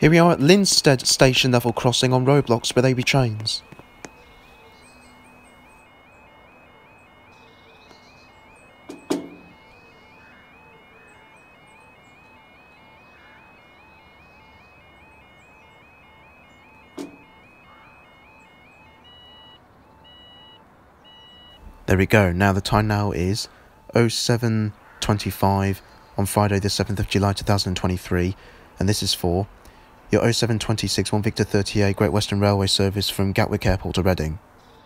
Here we are at Linstead station level crossing on Roblox with AB trains. There we go. Now the time now is 07:25 on Friday the 7th of July 2023, and this is for your 07:26 1 Victor 38 Great Western Railway service from Gatwick Airport to Reading.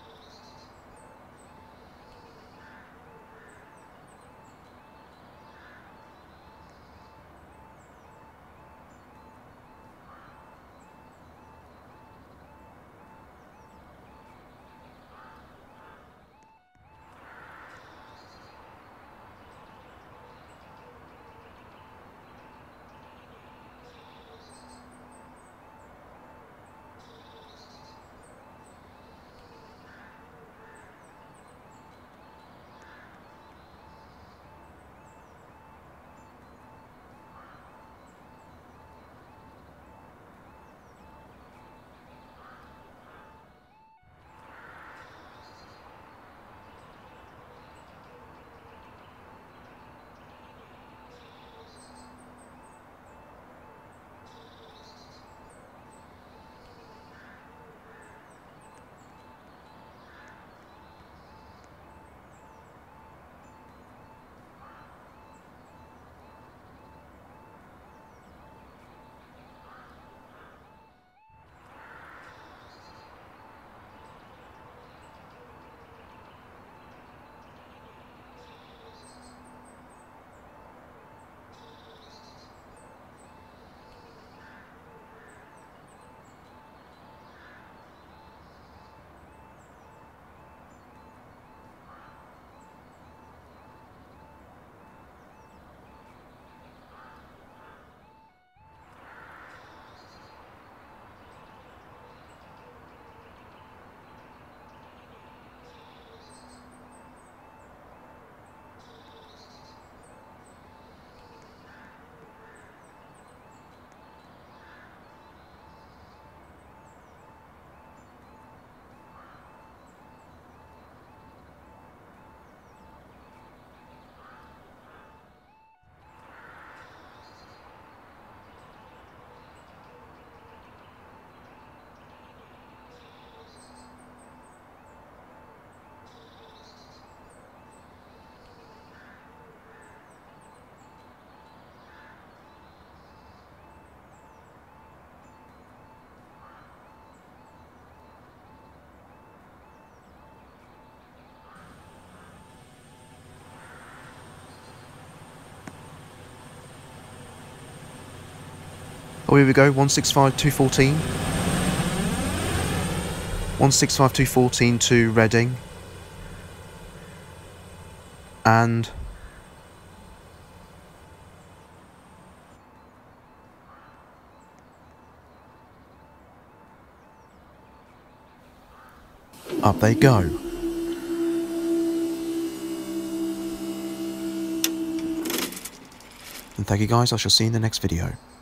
Oh, here we go, 165-214. 165-214 to Reading. And up they go. And thank you guys, I shall see you in the next video.